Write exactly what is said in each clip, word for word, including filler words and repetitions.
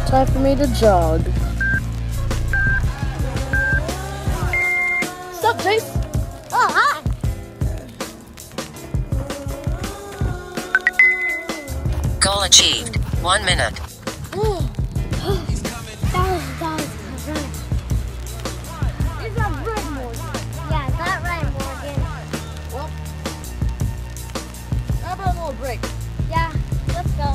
Time for me to jog. Stop, Jace! Oh, hi! Goal achieved. One minute. That was, that was good. It's not right, Morgan. Yeah, it's not right, Morgan. Well, how about a little break? Yeah, let's go.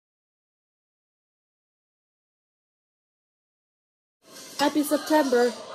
Happy September.